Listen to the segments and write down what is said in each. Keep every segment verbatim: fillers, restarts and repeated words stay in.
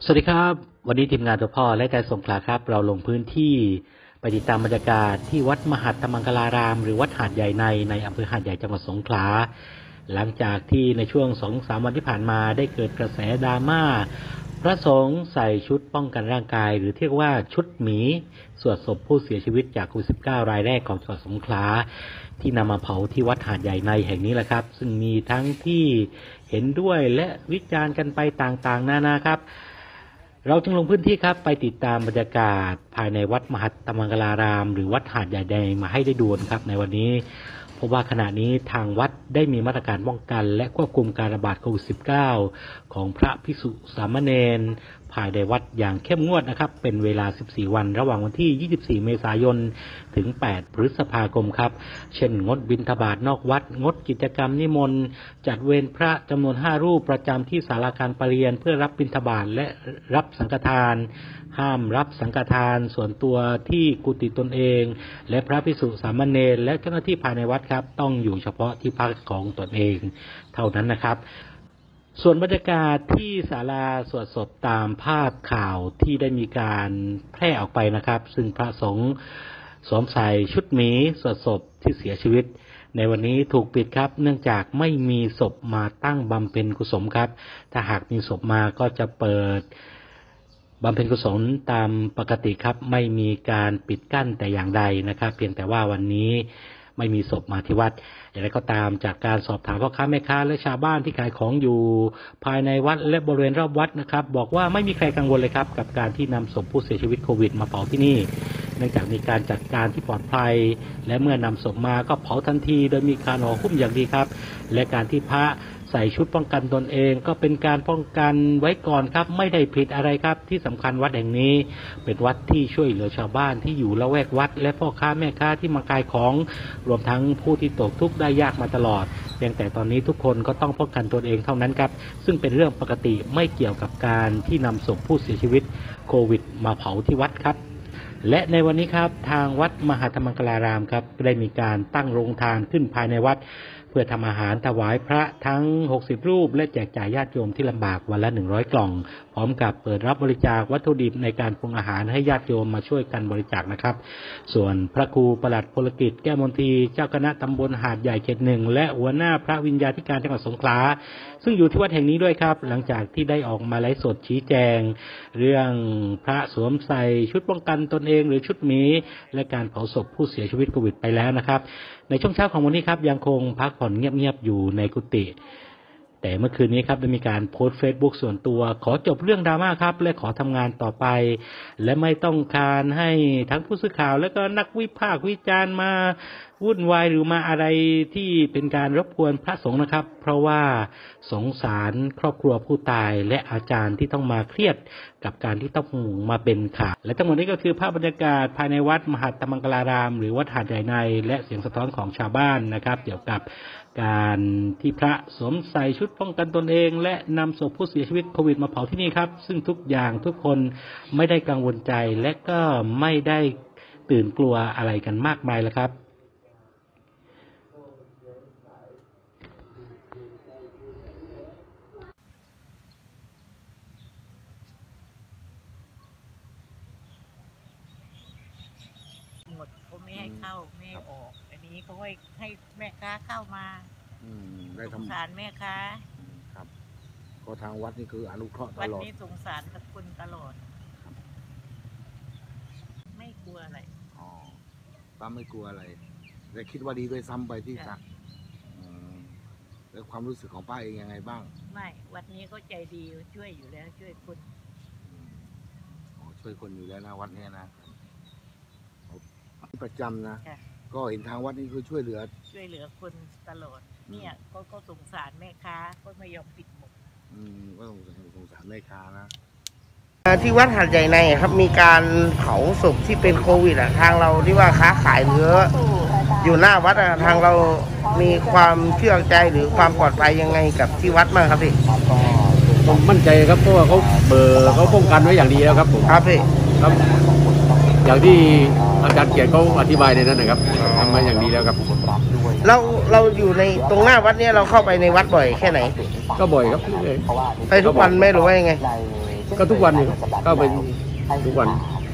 สวัสดีครับวันนี้ทีมงานตัวพ่อและใจสงขลาครับเราลงพื้นที่ไปติดตามบรรยากาศที่วัดมหัตถมังคลารามหรือวัดหาดใหญ่ในในอำเภอหาดใหญ่จังหวัดสงขลาหลังจากที่ในช่วง สองถึงสาม วันที่ผ่านมาได้เกิดกระแสดราม่าพระสงฆ์ใส่ชุดป้องกันร่างกายหรือเรียกว่าชุดหมีสวดศพผู้เสียชีวิตจากโควิด สิบเก้า รายแรกของจังหวัดสงขลาที่นำมาเผาที่วัดหาดใหญ่ในแห่งนี้แหละครับซึ่งมีทั้งที่เห็นด้วยและวิจารณ์กันไปต่างๆนานาครับเราจึงลงพื้นที่ครับไปติดตามบรรยากาศภายในวัดมหัตถมังคลารามหรือวัดหาดใหญ่แดงมาให้ได้ดูครับในวันนี้เพราะว่าขณะนี้ทางวัดได้มีมาตรการป้องกันและควบคุมการระบาดโควิด สิบเก้า ของพระภิกษุสามเณรภายในวัดอย่างเข้มงวดนะครับเป็นเวลาสิบสี่วันระหว่างวันที่ยี่สิบสี่เมษายนถึงแปดพฤษภาคมครับเช่นงดบิณฑบาตนอกวัดงดกิจกรรมนิมนต์จัดเวรพระจำนวนห้ารูปประจำที่ศาลาการประเรียนเพื่อรับบิณฑบาตและรับสังฆทานห้ามรับสังฆทานส่วนตัวที่กุฏิตนเองและพระภิกษุสามเณรและเจ้าหน้าที่ภายในวัดครับต้องอยู่เฉพาะที่พักของตนเองเท่านั้นนะครับส่วนบรรยากาศที่ศาลาสวดศพตามภาพข่าวที่ได้มีการแพร่ออกไปนะครับซึ่งพระสงฆ์สวมใส่ชุดหมีสวดศพที่เสียชีวิตในวันนี้ถูกปิดครับเนื่องจากไม่มีศพมาตั้งบำเพ็ญกุศลครับถ้าหากมีศพมาก็จะเปิดบำเพ็ญกุศลตามปกติครับไม่มีการปิดกั้นแต่อย่างใดนะครับเพียงแต่ว่าวันนี้ไม่มีศพมาที่วัดอย่างไรก็ตามจากการสอบถามพ่อค้าแม่ค้าและชาวบ้านที่ขายของอยู่ภายในวัดและบริเวณรอบวัดนะครับบอกว่าไม่มีใครกังวลเลยครับกับการที่นำศพผู้เสียชีวิตโควิดมาเผาที่นี่เนื่องจากมีการจัดการที่ปลอดภัยและเมื่อนำศพมาก็เผาทันทีโดยมีการห่อหุ้มอย่างดีครับและการที่พระใส่ชุดป้องกันตนเองก็เป็นการป้องกันไว้ก่อนครับไม่ได้ผิดอะไรครับที่สำคัญวัดแห่งนี้เป็นวัดที่ช่วยเหลือชาวบ้านที่อยู่ละแวกวัดและพ่อค้าแม่ค้าที่มาขายของรวมทั้งผู้ที่ตกทุกข์ได้ยากมาตลอดเพียงแต่ตอนนี้ทุกคนก็ต้องป้องกันตนเองเท่านั้นครับซึ่งเป็นเรื่องปกติไม่เกี่ยวกับการที่นำศพผู้เสียชีวิตโควิดมาเผาที่วัดครับและในวันนี้ครับทางวัดมหัตถมังคลารามครับได้มีการตั้งโรงทานขึ้นภายในวัดเพื่อทำอาหารถวายพระทั้งหกสิบรูปและแจกจ่ายญาติโยมที่ลำบากวันละหนึ่งร้อยกล่องพร้อมกับเปิดรับบริจาควัตถุดิบในการปรุงอาหารให้ญาติโยมมาช่วยกันบริจาคนะครับส่วนพระครูประหลัดพลกิจแก้วมนตรีเจ้าคณะตำบลหาดใหญ่เขตหนึ่งและหัวหน้าพระวิญญาธิการจังหวัดสงขลาซึ่งอยู่ที่วัดแห่งนี้ด้วยครับหลังจากที่ได้ออกมาไลฟ์สดชี้แจงเรื่องพระสวมใส่ชุดป้องกันตนเองหรือชุดหมีและการเผาศพผู้เสียชีวิตโควิดไปแล้วนะครับในช่วงเช้าของวันนี้ครับยังคงพักผ่อนเงียบๆอยู่ในกุฏิแต่เมื่อคืนนี้ครับได้มีการโพสต์เฟซบุ๊กส่วนตัวขอจบเรื่องดราม่าครับและขอทำงานต่อไปและไม่ต้องการให้ทั้งผู้สื่อข่าวและก็นักวิพากษ์วิจารณ์มาวุ่นวายหรือมาอะไรที่เป็นการรบกวนพระสงฆ์นะครับเพราะว่าสงสารครอบครัวผู้ตายและอาจารย์ที่ต้องมาเครียดกับการที่ต้องมาเป็นข่าวและทั้งหมดนี้ก็คือภาพบรรยากาศภายในวัดมหัตถมังคลารามหรือวัดหาดใหญ่ในและเสียงสะท้อนของชาวบ้านนะครับเกี่ยวกับการที่พระสวมใส่ชุดป้องกันตนเองและนำศพผู้เสียชีวิตโควิดมาเผาที่นี่ครับซึ่งทุกอย่างทุกคนไม่ได้กังวลใจและก็ไม่ได้ตื่นกลัวอะไรกันมากมายแล้วครับหมดเขาไม่ให้เข้าไม่ให้ออกอันนี้เขาให้ให้แม่ค้าเข้ามาได้สงสารแม่ค้าครับก็ทางวัดนี่คืออนุเคราะห์ตลอดวัดนี้สงสารกับคนตลอดไม่กลัวอะไรอ๋อป้าไม่กลัวอะไรแต่คิดว่าดีด้วยซ้ำไปที่สักแล้วความรู้สึกของป้าเองยังไงบ้างไม่วัดนี้เขาใจดีช่วยอยู่แล้วช่วยคนช่วยคนอยู่แล้วนะวัดนี้นะประจำนะก็เห็นทางวัดนี้คือช่วยเหลือช่วยเหลือคนตลอดเนี่ยก็ก็สงสารแม่ค้าก็ไม่ยอมปิดหมดอืมก็สงสารสงสารแม่ค้านะที่วัดหาดใหญ่ในครับมีการเผาศพที่เป็นโควิดอ่ะทางเราที่ว่าค้าขายเนื้ออยู่หน้าวัดอ่ะทางเรามีความเชื่อใจหรือความปลอดภัยยังไงกับที่วัดบ้างครับพี่ผมมั่นใจครับเพราะว่าเขาเบอร์เขาป้องกันไว้อย่างดีแล้วครับผมครับพี่ครับอย่างที่อาจารย์เกียรติเขาอธิบายในนั้นนะครับทำมาอย่างดีแล้วครับเราเราอยู่ในตรงหน้าวัดเนี้ยเราเข้าไปในวัดบ่อยแค่ไหนก็บ่อยครับไปทุกวันไม่รู้ว่ายังไงก็ทุกวันนี่ครับเข้าไปทุกวัน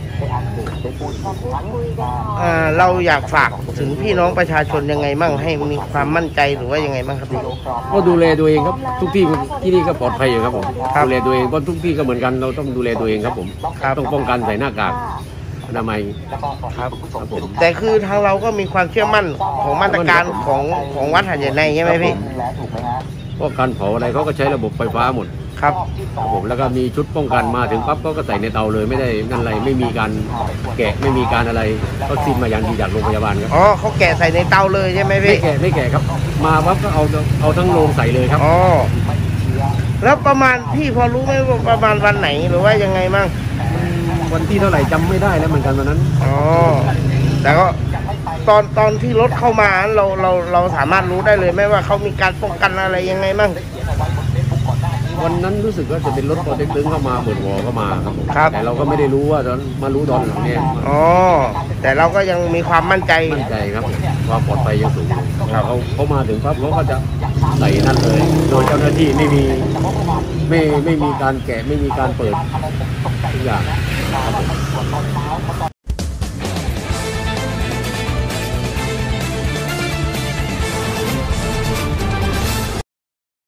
อ่าเราอยากฝากถึงพี่น้องประชาชนยังไงมั่งให้มีความมั่นใจหรือว่ายังไงมั่งครับพี่ก็ดูแลตัวเองครับทุกที่ที่นี่ก็ปลอดภัยอยู่ครับผมครับดูแลตัวเองเพราะทุกที่ก็เหมือนกันเราต้องดูแลตัวเองครับผมครับต้องป้องกันใส่หน้ากากอนามัยครับครับผมแต่คือทางเราก็มีความเชื่อมั่นของมาตรการของของวัดหาดใหญ่ในใช่ไหมพี่เพราะการเผาอะไรเขาก็ใช้ระบบไฟฟ้าหมดครับครับผมแล้วก็มีชุดป้องกันมาถึงปั๊บเขาก็ใส่ในเตาเลยไม่ได้นั่นอะไรไม่มีการแกะไม่มีการอะไรเขาซิมมาอย่างดีจากโรงพยาบาลครับอ๋อเขาแกะใส่ในเตาเลยใช่ไหมไม่พี่แกะไม่แกะครับ มาปั๊บก็เอาเอาทั้งโรงใส่เลยครับอ๋อแล้วประมาณพี่พอรู้ไหมว่าประมาณวันไหนหรือว่ายังไงมั่งวันที่เท่าไหร่จำไม่ได้แล้วเหมือนกันวันนั้นอ๋อแต่ก็ตอนตอนที่รถเข้ามาเราเราเราสามารถรู้ได้เลยไหมว่าเขามีการป้องกันอะไรยังไงมั่งวันนั้นรู้สึกว่าจะเป็นรถปอเต็กตึงเข้ามาเปิดวอเข้ามาครับผมครับแต่เราก็ไม่ได้รู้ว่าตอนมารู้ตอนหลังเนี่ยอ๋อแต่เราก็ยังมีความมั่นใจมั่นใจครับผมความปลอดภัยยังสูงอยู่พอเขาเขามาถึงปั๊บเขาก็จะใส่นั่นเลย โดยเจ้าหน้าที่ไม่มีไม่ไม่มีการแกะไม่มีการเปิดทุกอย่างครับผม